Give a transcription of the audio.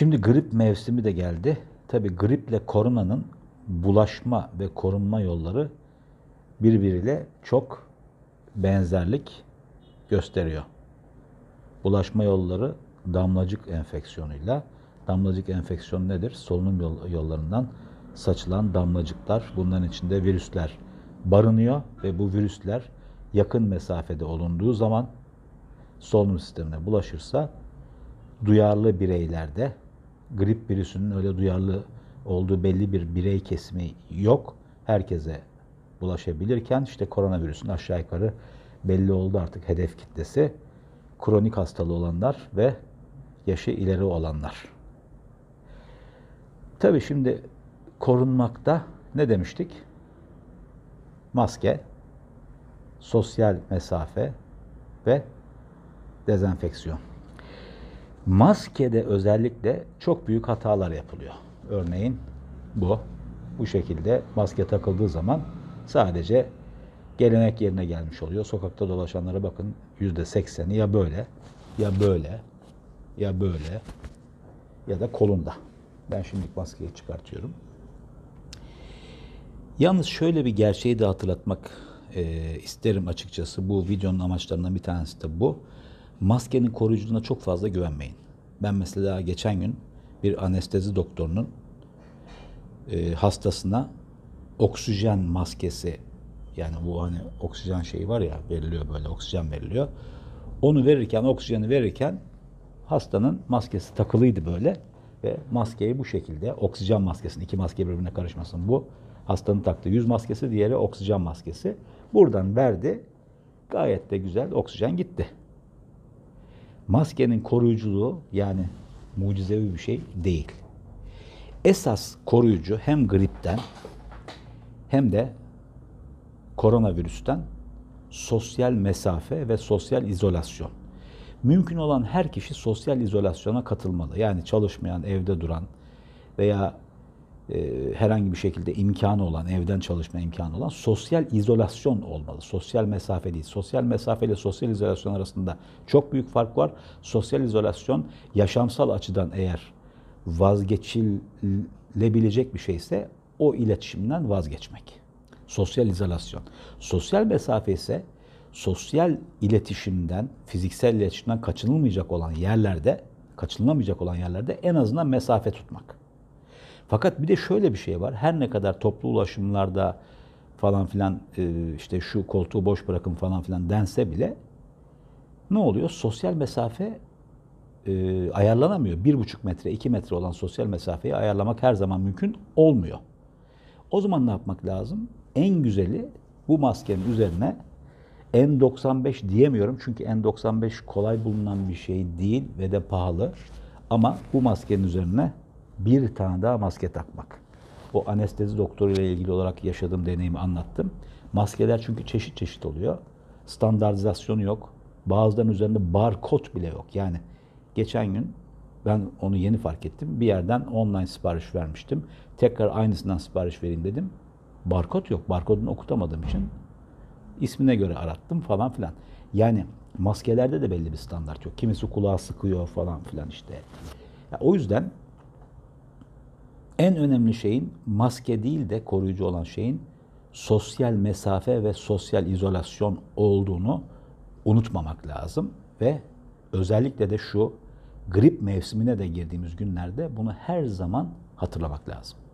Şimdi grip mevsimi de geldi. Tabii griple koronanın bulaşma ve korunma yolları birbiriyle çok benzerlik gösteriyor. Bulaşma yolları damlacık enfeksiyonuyla. Damlacık enfeksiyonu nedir? Solunum yollarından saçılan damlacıklar. Bunların içinde virüsler barınıyor ve bu virüsler yakın mesafede olunduğu zaman solunum sistemine bulaşırsa duyarlı bireylerde grip virüsünün öyle duyarlı olduğu belli bir birey kesimi yok. Herkese bulaşabilirken işte koronavirüsün aşağı yukarı belli oldu artık hedef kitlesi. Kronik hastalığı olanlar ve yaşı ileri olanlar. Tabii şimdi korunmakta ne demiştik? Maske, sosyal mesafe ve dezenfeksiyon. Maskede özellikle çok büyük hatalar yapılıyor. Örneğin bu şekilde maske takıldığı zaman sadece gelenek yerine gelmiş oluyor. Sokakta dolaşanlara bakın, %80'i ya böyle, ya böyle, ya böyle, ya da kolunda. Ben şimdi maskeyi çıkartıyorum. Yalnız şöyle bir gerçeği de hatırlatmak isterim açıkçası. Bu videonun amaçlarından bir tanesi de bu. Maskenin koruyuculuğuna çok fazla güvenmeyin. Ben mesela geçen gün bir anestezi doktorunun hastasına oksijen maskesi, yani bu hani oksijen şeyi var ya, veriliyor, böyle oksijen veriliyor. Onu verirken, oksijeni verirken hastanın maskesi takılıydı böyle ve maskeyi bu şekilde, oksijen maskesini, iki maske birbirine karışmasın, bu hastanın taktığı yüz maskesi, diğeri oksijen maskesi. Buradan verdi. Gayet de güzel oksijen gitti. Maskenin koruyuculuğu yani mucizevi bir şey değil. Esas koruyucu hem gripten hem de koronavirüsten sosyal mesafe ve sosyal izolasyon. Mümkün olan her kişi sosyal izolasyona katılmalı. Yani çalışmayan, evde duran veya herhangi bir şekilde imkanı olan, evden çalışma imkanı olan sosyal izolasyon olmalı. Sosyal mesafe değil. Sosyal mesafe ile sosyal izolasyon arasında çok büyük fark var. Sosyal izolasyon yaşamsal açıdan eğer vazgeçilebilecek bir şeyse o iletişimden vazgeçmek. Sosyal izolasyon. Sosyal mesafe ise sosyal iletişimden, fiziksel iletişimden kaçınılmayacak olan yerlerde en azından mesafe tutmak. Fakat bir de şöyle bir şey var. Her ne kadar toplu ulaşımlarda falan filan işte şu koltuğu boş bırakın falan filan dense bile ne oluyor? Sosyal mesafe ayarlanamıyor. 1,5 metre, 2 metre olan sosyal mesafeyi ayarlamak her zaman mümkün olmuyor. O zaman ne yapmak lazım? En güzeli bu maskenin üzerine N95 diyemiyorum çünkü N95 kolay bulunan bir şey değil ve de pahalı. Ama bu maskenin üzerine bir tane daha maske takmak. O anestezi doktoruyla ilgili olarak yaşadığım deneyimi anlattım. Maskeler çünkü çeşit çeşit oluyor. Standartizasyonu yok. Bazılarının üzerinde barkod bile yok. Yani geçen gün ben onu yeni fark ettim. Bir yerden online sipariş vermiştim. Tekrar aynısından sipariş vereyim dedim. Barkod yok. Barkodunu okutamadığım için ismine göre arattım falan filan. Yani maskelerde de belli bir standart yok. Kimisi kulağa sıkıyor falan filan işte. Ya o yüzden en önemli şeyin maske değil de koruyucu olan şeyin sosyal mesafe ve sosyal izolasyon olduğunu unutmamak lazım ve özellikle de şu grip mevsimine de girdiğimiz günlerde bunu her zaman hatırlamak lazım.